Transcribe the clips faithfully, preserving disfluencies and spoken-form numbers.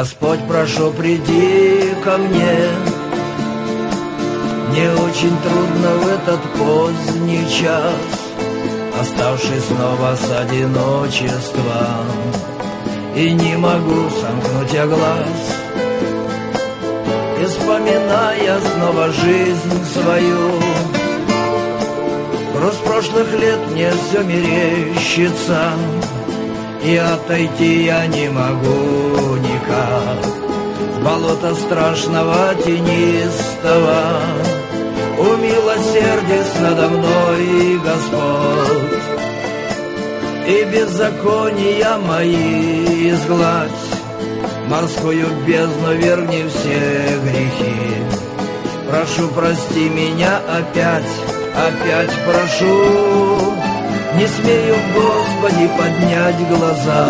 Господь, прошу, приди ко мне. Мне очень трудно в этот поздний час, оставшись снова с одиночеством, и не могу сомкнуть я глаз, и вспоминая снова жизнь свою. Груз прошлых лет мне все мерещится, и отойти я не могу никак с болота страшного тенистого. Умилосердись надо мной, Господь, и беззакония мои изгладь, морскую бездну верни все грехи. Прошу, прости меня опять, опять прошу, не смею, Господи, поднять глаза,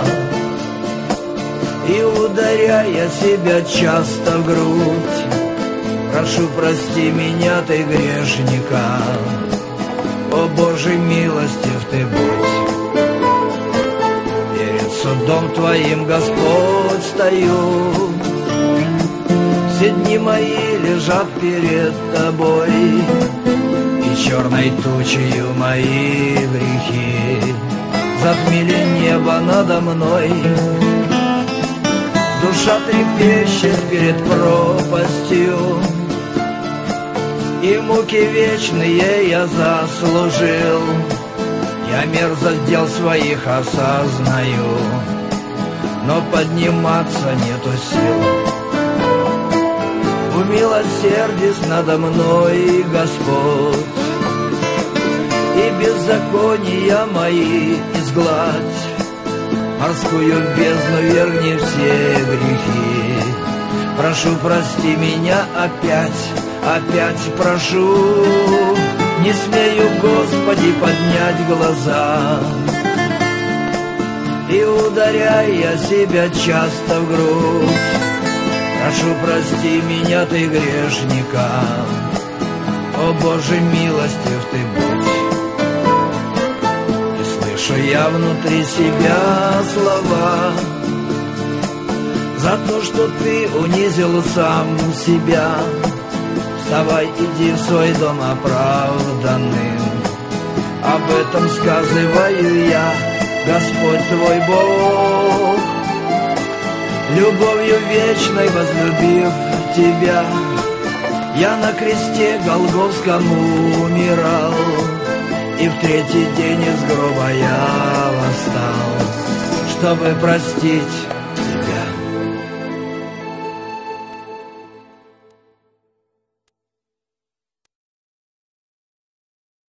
и ударяя себя часто в грудь, прошу, прости меня, ты грешника. О Боже, милостив ты будь. Перед судом Твоим, Господь, стою, все дни мои лежат перед Тобой, и черной тучею мои грехи затмили небо надо мной. Душа трепещет перед пропастью, и муки вечные я заслужил. Я мерзость дел своих осознаю, но подниматься нету сил. Умилосердись надо мной, Господь, и беззакония мои изгладь, морскую бездну верни все грехи. Прошу, прости меня опять, опять прошу, не смею, Господи, поднять глаза, и ударяя себя часто в грудь, прошу, прости меня, ты грешника. О Боже, милостив ты будь. И слышу я внутри себя слова за то, что ты унизил сам себя. Вставай, иди в свой дом оправданным. Об этом сказываю я, Господь твой Бог. Любовью вечной возлюбив тебя, я на кресте Голгофском умирал, и в третий день из гроба я восстал, чтобы простить